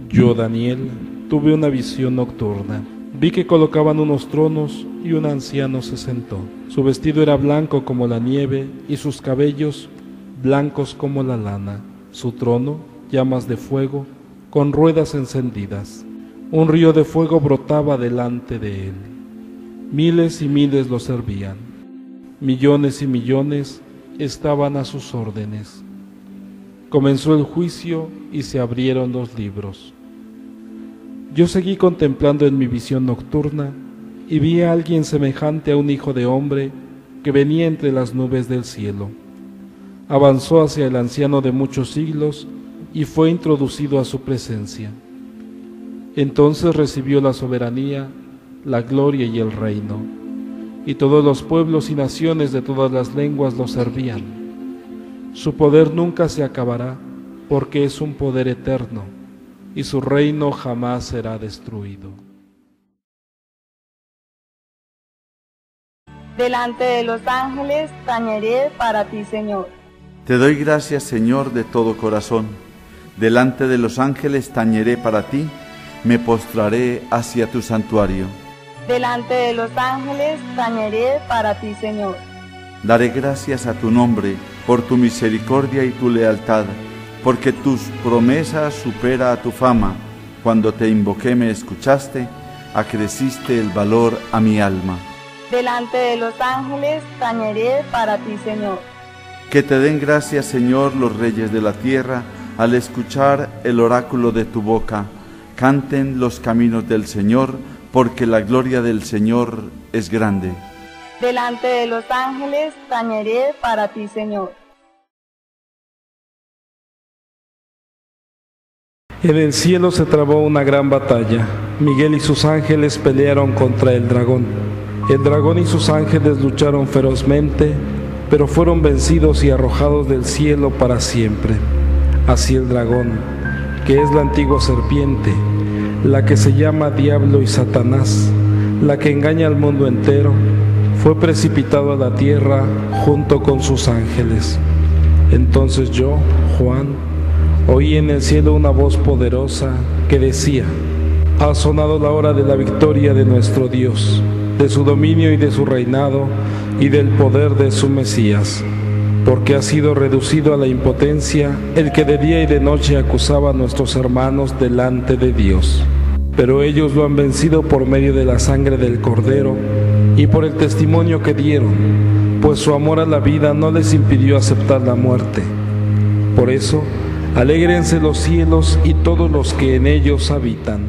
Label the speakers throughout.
Speaker 1: Yo, Daniel, tuve una visión nocturna. Vi que colocaban unos tronos y un anciano se sentó. Su vestido era blanco como la nieve y sus cabellos blancos como la lana. Su trono, llamas de fuego, con ruedas encendidas. Un río de fuego brotaba delante de él. Miles y miles lo servían. Millones y millones estaban a sus órdenes. Comenzó el juicio y se abrieron los libros. Yo seguí contemplando en mi visión nocturna y vi a alguien semejante a un hijo de hombre que venía entre las nubes del cielo. Avanzó hacia el anciano de muchos siglos y fue introducido a su presencia. Entonces recibió la soberanía, la gloria y el reino, y todos los pueblos y naciones de todas las lenguas lo servían. Su poder nunca se acabará, porque es un poder eterno, y su reino jamás será destruido.
Speaker 2: Delante de los ángeles tañeré para ti, Señor.
Speaker 3: Te doy gracias, Señor, de todo corazón. Delante de los ángeles tañeré para ti, me postraré hacia tu santuario.
Speaker 2: Delante de los ángeles tañeré para ti, Señor.
Speaker 3: Daré gracias a tu nombre por tu misericordia y tu lealtad, porque tus promesas supera a tu fama. Cuando te invoqué me escuchaste, acreciste el valor a mi alma.
Speaker 2: Delante de los ángeles tañeré para ti, Señor.
Speaker 3: Que te den gracias, Señor, los reyes de la tierra, al escuchar el oráculo de tu boca. Canten los caminos del Señor, porque la gloria del Señor es grande.
Speaker 2: Delante de los ángeles tañeré para ti, Señor.
Speaker 1: En el cielo se trabó una gran batalla. Miguel y sus ángeles pelearon contra el dragón. El dragón y sus ángeles lucharon ferozmente, pero fueron vencidos y arrojados del cielo para siempre. Así el dragón, que es la antigua serpiente, la que se llama Diablo y Satanás, la que engaña al mundo entero, fue precipitado a la tierra junto con sus ángeles. Entonces yo, Juan, oí en el cielo una voz poderosa que decía: ha sonado la hora de la victoria de nuestro Dios, de su dominio y de su reinado y del poder de su Mesías, porque ha sido reducido a la impotencia el que de día y de noche acusaba a nuestros hermanos delante de Dios. Pero ellos lo han vencido por medio de la sangre del Cordero y por el testimonio que dieron, pues su amor a la vida no les impidió aceptar la muerte. Por eso, alégrense los cielos y todos los que en ellos habitan.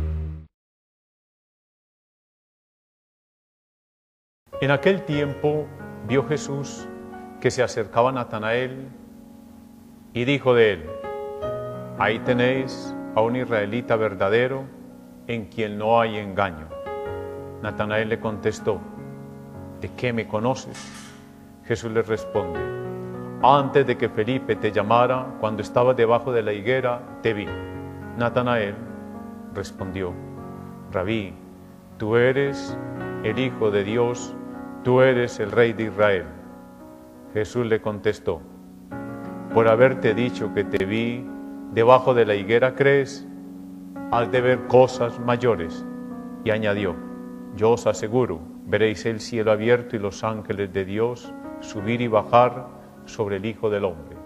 Speaker 4: En aquel tiempo vio Jesús que se acercaba a Natanael y dijo de él: ahí tenéis a un israelita verdadero en quien no hay engaño. Natanael le contestó: ¿de qué me conoces? Jesús le responde: antes de que Felipe te llamara, cuando estabas debajo de la higuera, te vi. Natanael respondió: Rabí, tú eres el Hijo de Dios, tú eres el Rey de Israel. Jesús le contestó: por haberte dicho que te vi debajo de la higuera, ¿crees? Has de ver cosas mayores. Y añadió: yo os aseguro, veréis el cielo abierto y los ángeles de Dios subir y bajar sobre el Hijo del Hombre.